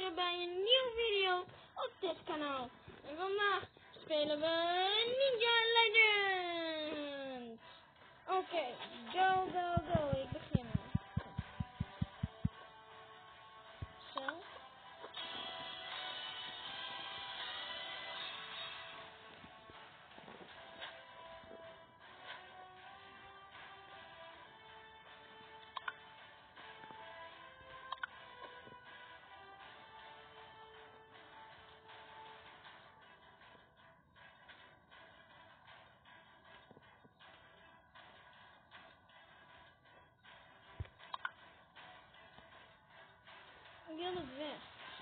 weer bij een nieuwe video op dit kanaal. En vandaag spelen we Ninja Legends. Oké, go, go, go. Ik begin al. Zo. Ik wil het weg.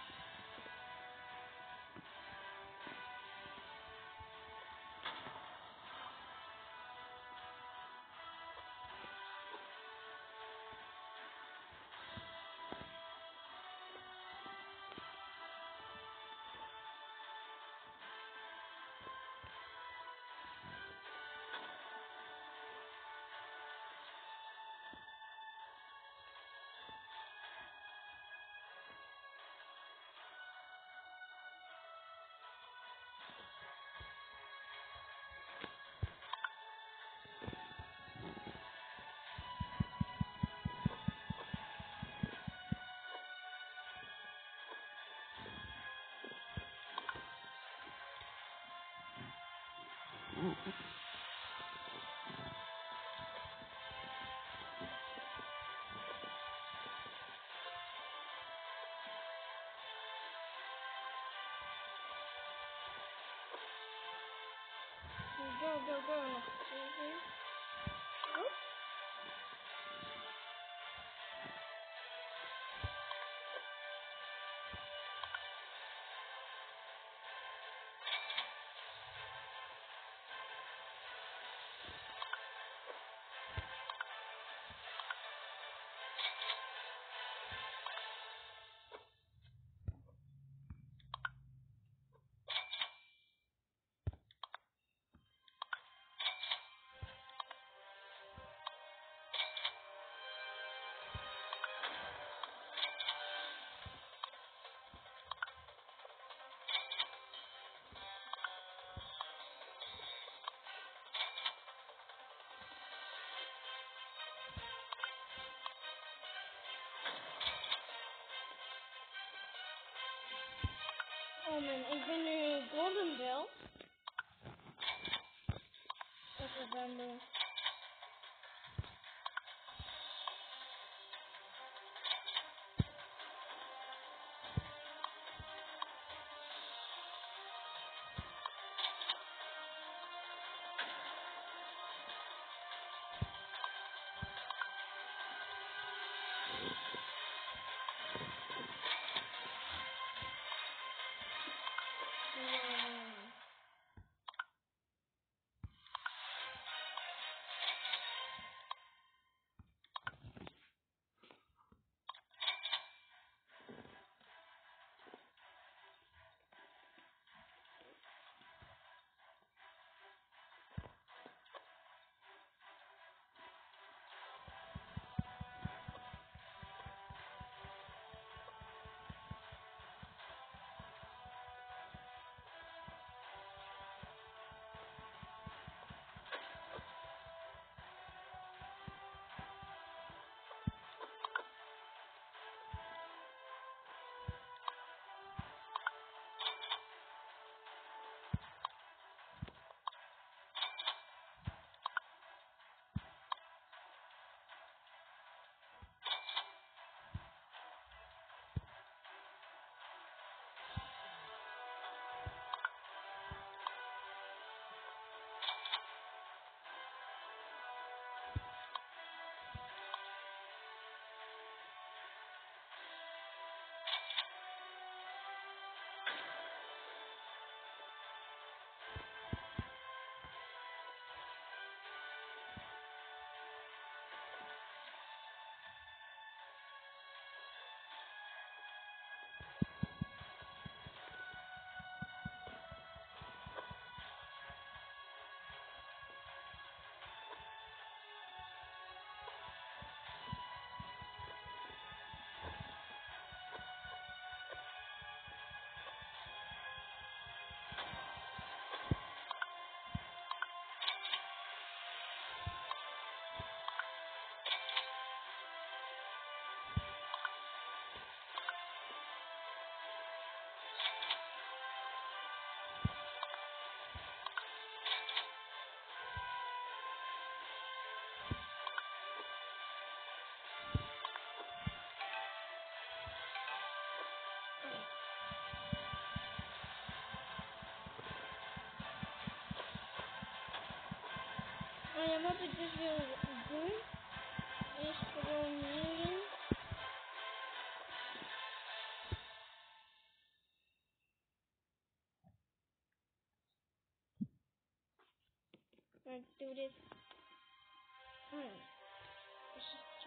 Go, go, go. Nog 2. Oep. Oh man, ik ben nu golden belt. Even gaan doen. Oh ja, wat ik dus wil doen, is gewoon hierin. Maar ik doe dit. Oh ja. Dus zo.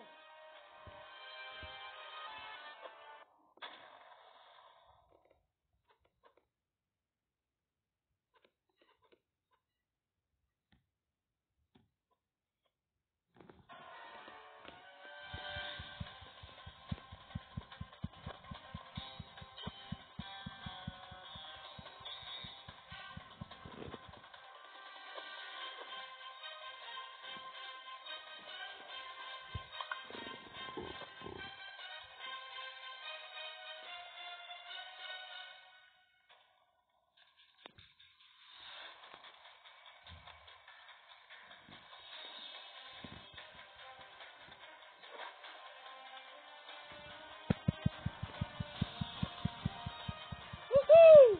Woehoe!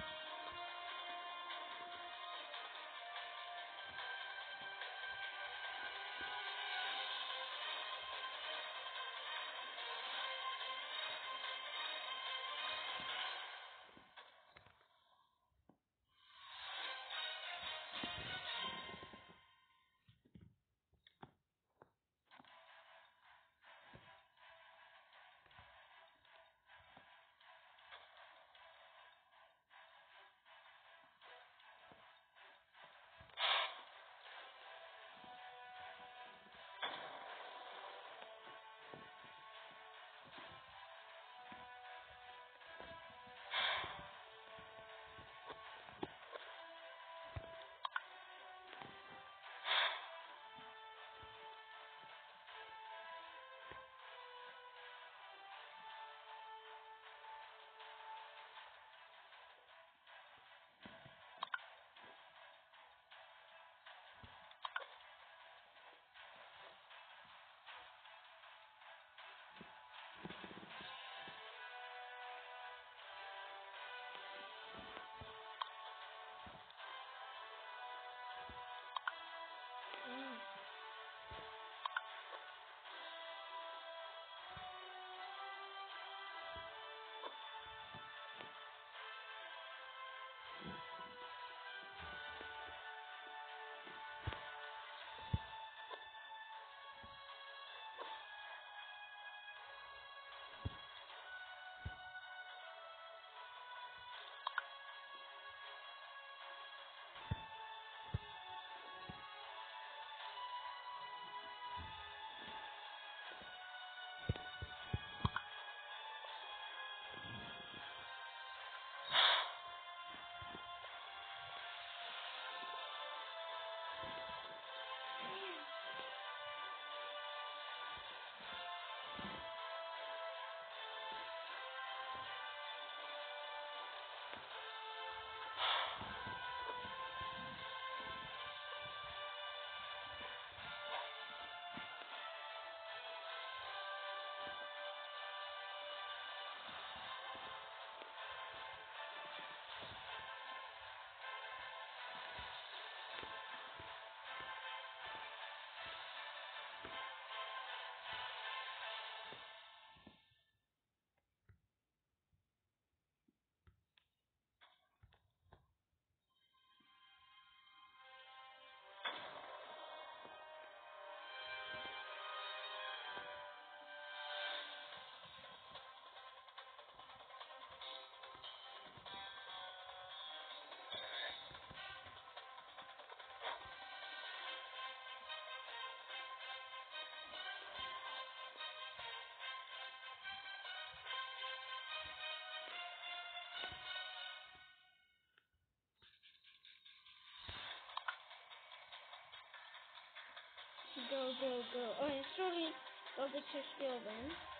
Go, go, go. Oh ja, sorry dat ik zo stil ben.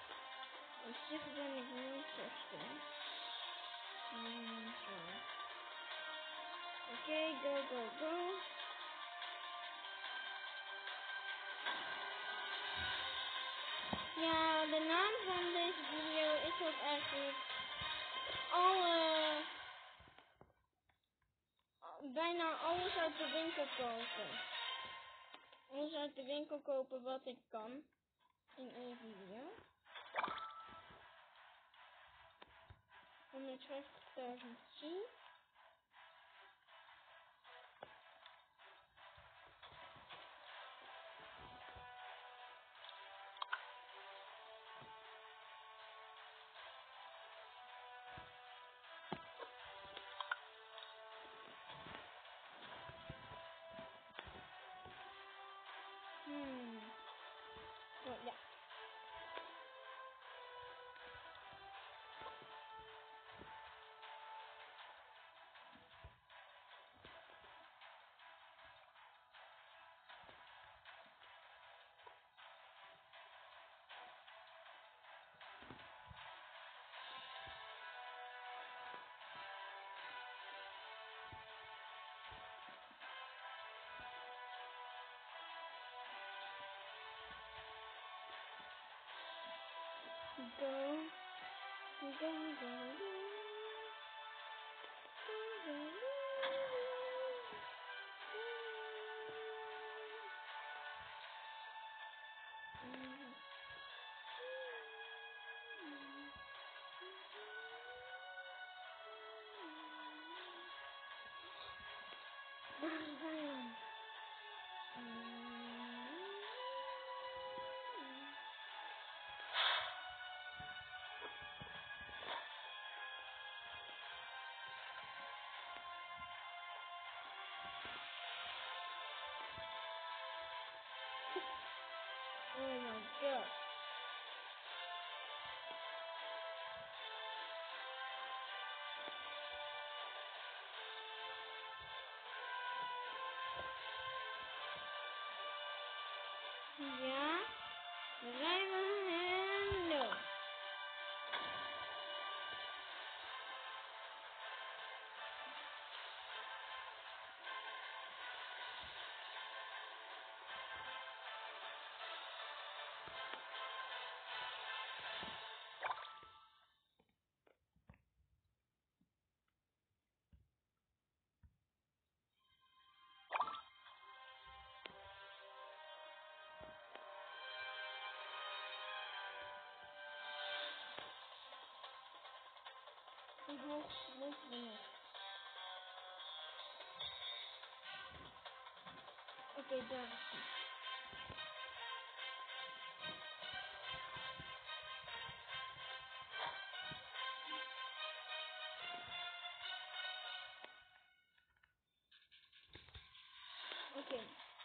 Op zich ben ik niet zo stil. Zo. Oké, go, go, go. Ja, de naam van deze video is ook eigenlijk alle, bijna alles uit de winkel kopen. Alles uit de winkel kopen wat ik kan. In één video. 150.000 zie. Oh, ja. Go. Go, go, go. Oh my god. Ja, we zijn er nul. Ik moet nog. Oké, daar is hij. Oké.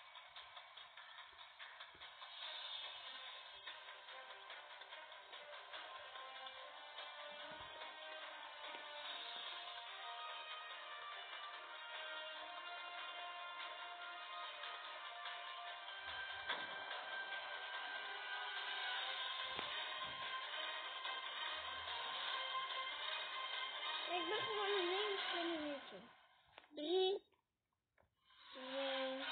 Ik ben gewoon een hele minuutje. 3, 2.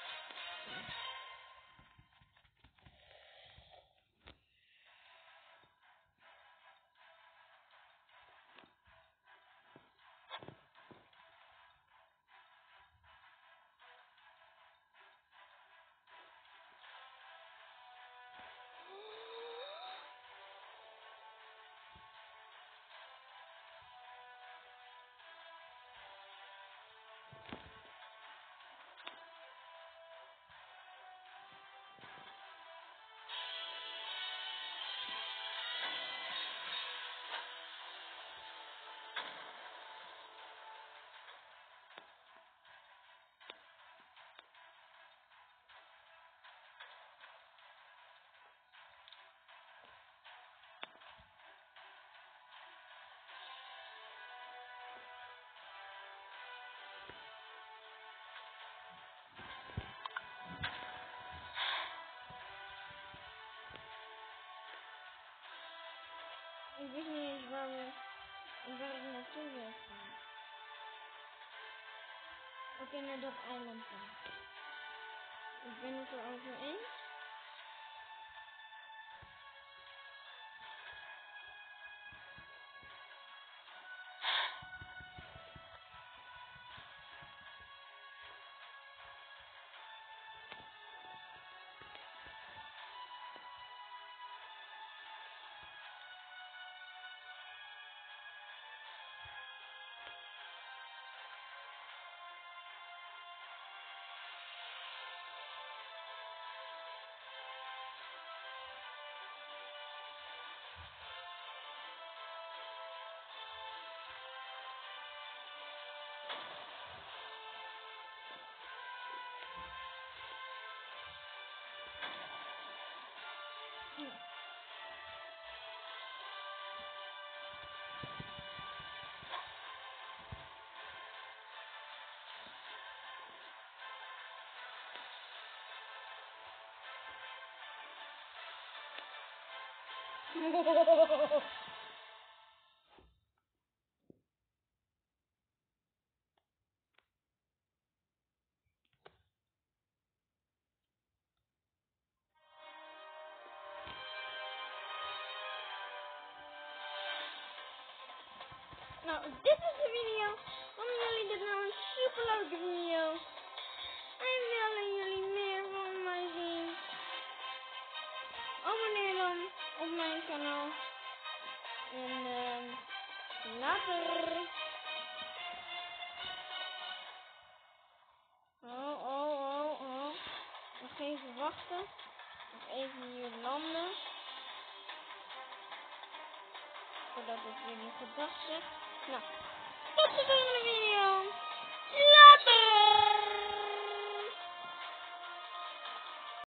Ik weet niet eens waar ik naartoe wil gaan. Oké, naar dat eiland dan. Ik ben het erover eens. Nou, dit is de video. Vonden jullie dit nou een super leuke video? En willen jullie meer van mij zien? Abonneer dan op mijn kanaal. En later. Oh. Nog even wachten. Nog even hier landen. Voordat ik jullie gedag zeg. Nou, tot de volgende.